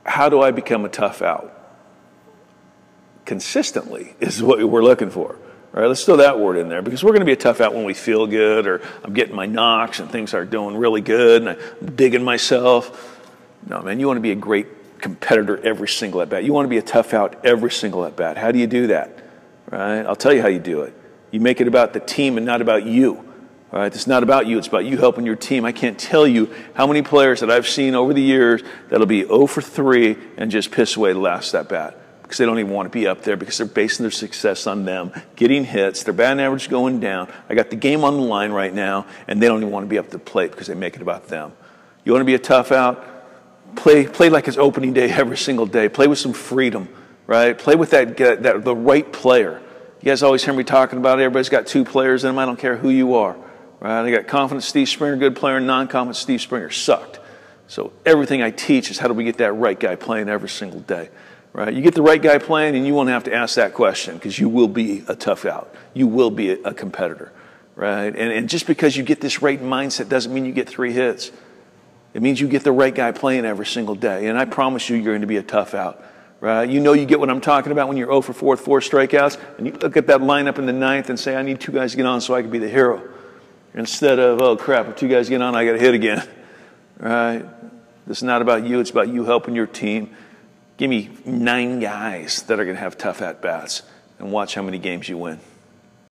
how do I become a tough out? Consistently is what we're looking for. All right, let's throw that word in there, because we're going to be a tough out when we feel good, or I'm getting my knocks and things are doing really good and I'm digging myself. No, man, you want to be a great competitor every single at bat. You want to be a tough out every single at bat. How do you do that? Right? I'll tell you how you do it. You make it about the team and not about you. All right? It's not about you. It's about you helping your team. I can't tell you how many players that I've seen over the years that'll be 0 for 3 and just piss away the last at bat, because they don't even want to be up there, because they're basing their success on them getting hits, their batting average going down. I got the game on the line right now, and they don't even want to be up to the plate because they make it about them. You want to be a tough out? Play like it's opening day every single day. Play with some freedom, right? Play with the right player. You guys always hear me talking about it. Everybody's got 2 players in them. I don't care who you are, right? I got confident Steve Springer, good player, and non-confident Steve Springer sucked. So everything I teach is how do we get that right guy playing every single day. Right? You get the right guy playing, and you won't have to ask that question, because you will be a tough out. You will be a competitor, right? And just because you get this right mindset doesn't mean you get 3 hits. It means you get the right guy playing every single day. And I promise you, you're going to be a tough out, right? You know, you get what I'm talking about when you're 0 for 4 with 4 strikeouts, and you look at that lineup in the 9th and say, I need 2 guys to get on so I can be the hero. Instead of, oh crap, if 2 guys get on, I got to hit again, right? This is not about you. It's about you helping your team. Give me 9 guys that are going to have tough at-bats, and watch how many games you win.